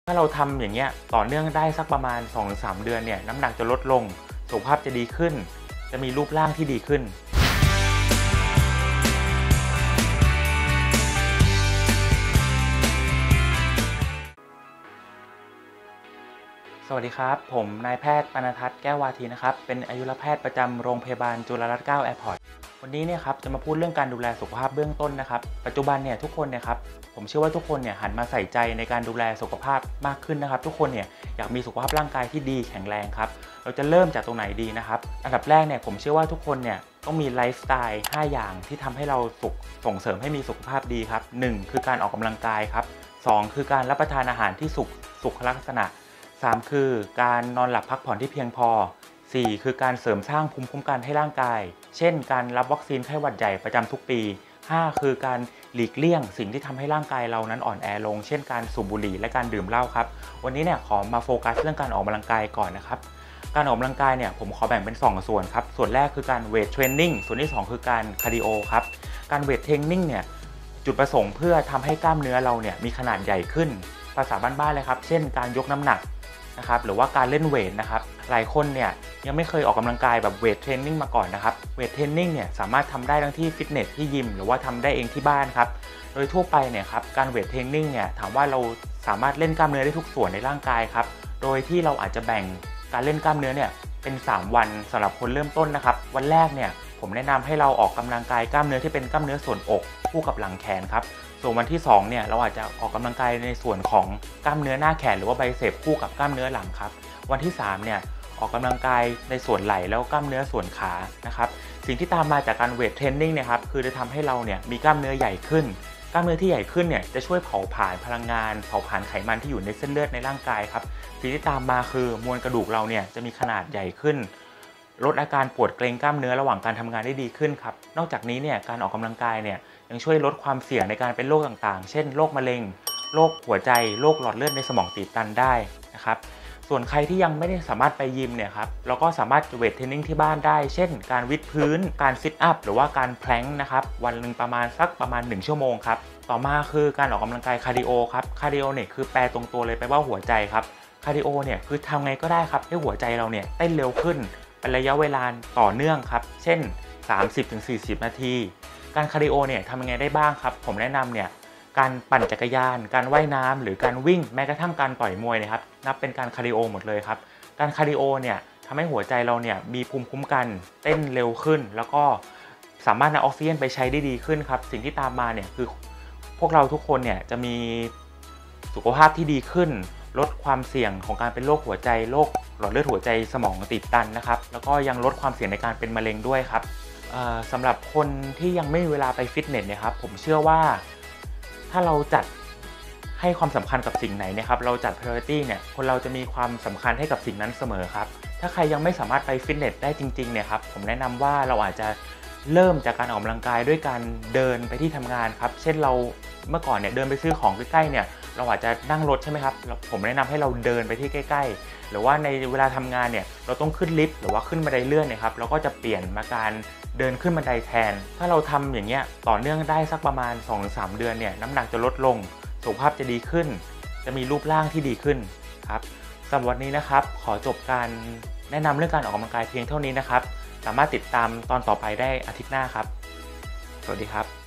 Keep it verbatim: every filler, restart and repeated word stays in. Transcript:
ถ้าเราทำอย่างเงี้ยต่อเนื่องได้สักประมาณ สองถึงสาม เดือนเนี่ยน้ำหนักจะลดลงสุขภาพจะดีขึ้นจะมีรูปร่างที่ดีขึ้นสวัสดีครับผมนายแพทย์ปณทัศน์แก้ววาทีนะครับเป็นอายุรแพทย์ประจำโรงพยาบาลจุฬาลงกรณ์เก้าแอร์พอร์ตวันนี้เนี่ยครับจะมาพูดเรื่องการดูแลสุขภาพเบื้องต้นนะครับปัจจุบันเนี่ยทุกคนเนี่ยครับผมเชื่อว่าทุกคนเนี่ยหันมาใส่ใจในการดูแลสุขภาพมากขึ้นนะครับทุกคนเนี่ยอยากมีสุขภาพร่างกายที่ดีแข็งแรงครับเราจะเริ่มจากตรงไหนดีนะครับอันดับแรกเนี่ยผมเชื่อว่าทุกคนเนี่ยต้องมีไลฟ์สไตล์ห้าอย่างที่ทำให้เราสุขส่งเสริมให้มีสุขภาพดีครับหนึ่งคือการออกกำลังกายครับสองคือการรับประทานอาหารที่สุขสุขลักษณะสามคือการนอนหลับพักผ่อนที่เพียงพอสี่คือการเสริมสร้างภูมิคุ้มกันให้ร่างกายเช่นการรับวัคซีนไข้หวัดใหญ่ประจำทุกปีห้าคือการหลีกเลี่ยงสิ่งที่ทำให้ร่างกายเรานั้นอ่อนแอลงเช่นการสูบบุหรี่และการดื่มเหล้าครับวันนี้เนี่ยขอมาโฟกัสเรื่องการออกกำลังกายก่อนนะครับการออกกำลังกายเนี่ยผมขอแบ่งเป็นสองส่วนครับส่วนแรกคือการเวทเทรนนิ่งส่วนที่สองคือการคาร์ดิโอครับการเวทเทรนนิ่งเนี่ยจุดประสงค์เพื่อทำให้กล้ามเนื้อเราเนี่ยมีขนาดใหญ่ขึ้นภาษาบ้านๆเลยครับเช่นการยกน้ำหนักนะครับหรือว่าการเล่นเวทนะครับหลายคนเนี่ยยังไม่เคยออกกำลังกายแบบเวทเทรนนิ่งมาก่อนนะครับเวทเทรนนิ่งเนี่ยสามารถทำได้ทั้งที่ฟิตเนสที่ยิมหรือว่าทำได้เองที่บ้านครับโดยทั่วไปเนี่ยครับการเวทเทรนนิ่งเนี่ยถามว่าเราสามารถเล่นกล้ามเนื้อได้ทุกส่วนในร่างกายครับโดยที่เราอาจจะแบ่งการเล่นกล้ามเนื้อเนี่ยเป็นสามวันสำหรับคนเริ่มต้นนะครับวันแรกเนี่ยผมแนะนำให้เราออกกำลังกายกล้ามเนื้อที่เป็นกล้ามเนื้อส่วนอกคู่กับหลังแขนครับส่วนวันที่สองเนี่ยเราอาจจะออกกำลังกายในส่วนของกล้ามเนื้อหน้าแขนหรือว่าไบเซปคู่กับกล้ามเนื้อหลังครับวันที่สามเนี่ยออกกำลังกายในส่วนไหล่แล้วกล้ามเนื้อส่วนขานะครับสิ่งที่ตามมาจากการเวทเทรนนิ่งเนี่ยครับคือจะทำให้เราเนี่ยมีกล้ามเนื้อใหญ่ขึ้นกล้ามเนื้อที่ใหญ่ขึ้นเนี่ยจะช่วยเผาผลาญพลังงานเผาผลาญไขมันที่อยู่ในเส้นเลือดในร่างกายครับสิ่งที่ตามมาคือมวลกระดูกเราเนี่ยจะมีขนาดใหญ่ขึ้นลดอาการปวดเกร็งกล้ามเนื้อระหว่างการทำงานได้ดีขึ้นครับนอกจากนี้เนี่ยการออกกำลังกายเนี่ยยังช่วยลดความเสี่ยงในการเป็นโรคต่างๆเช่นโรคมะเร็งโรคหัวใจโรคหลอดเลือดในสมองตีบตันได้นะครับส่วนใครที่ยังไม่ได้สามารถไปยิมเนี่ยครับเราก็สามารถเวทเทรนนิ่งที่บ้านได้เช่นการวิดพื้นการซิทอัพหรือว่าการแพลงนะครับวันหนึ่งประมาณสักประมาณหนึ่งชั่วโมงครับต่อมาคือการออกกำลังกายคาร์ดิโอครับคาร์ดิโอเนี่ยคือแปลตรงตัวเลยแปลว่าหัวใจครับคาร์ดิโอเนี่ยคือทำไงก็ได้ครับให้หัวใจเราเนี่ยเต้นเร็วขึ้นเป็นระยะเวลาต่อเนื่องครับเช่น สามสิบถึงสี่สิบ นาทีการคาร์ดิโอเนี่ยทำยังไงได้บ้างครับผมแนะนำเนี่ยการปั่นจักรยานการว่ายน้ำหรือการวิ่งแม้กระทั่งการต่อยมวยนะครับนับเป็นการคาร์ดิโอหมดเลยครับการคาร์ดิโอเนี่ยทำให้หัวใจเราเนี่ยมีภูมิคุ้มกันเต้นเร็วขึ้นแล้วก็สามารถนำออกซิเจนไปใช้ได้ดีขึ้นครับสิ่งที่ตามมาเนี่ยคือพวกเราทุกคนเนี่ยจะมีสุขภาพที่ดีขึ้นลดความเสี่ยงของการเป็นโรคหัวใจโรคหลอดเลือดหัวใจสมองตีบตันนะครับแล้วก็ยังลดความเสี่ยงในการเป็นมะเร็งด้วยครับสำหรับคนที่ยังไม่มีเวลาไปฟิตเนสเนี่ยครับผมเชื่อว่าถ้าเราจัดให้ความสำคัญกับสิ่งไหนนะครับเราจัด priority เนี่ยคนเราจะมีความสำคัญให้กับสิ่งนั้นเสมอครับถ้าใครยังไม่สามารถไปฟิตเนสได้จริงๆเนี่ยครับผมแนะนำว่าเราอาจจะเริ่มจากการออกกำลังกายด้วยการเดินไปที่ทำงานครับเช่นเราเมื่อก่อนเนี่ยเดินไปซื้อของใกล้ๆเนี่ยเราอาจจะนั่งรถใช่ไหมครับผมแนะนำให้เราเดินไปที่ใกล้ๆหรือว่าในเวลาทำงานเนี่ยเราต้องขึ้นลิฟต์หรือว่าขึ้นบันไดเลื่อนเนี่ยครับเราก็จะเปลี่ยนมาการเดินขึ้นบันไดแทนถ้าเราทำอย่างเงี้ยต่อเนื่องได้สักประมาณ สองถึงสาม เดือนเนี่ยน้ำหนักจะลดลงสุขภาพจะดีขึ้นจะมีรูปร่างที่ดีขึ้นครับสำหรับวันนี้นะครับขอจบการแนะนำเรื่องการออกกำลังกายเพียงเท่านี้นะครับสามารถติดตามตอนต่อไปได้อาทิตย์หน้าครับสวัสดีครับ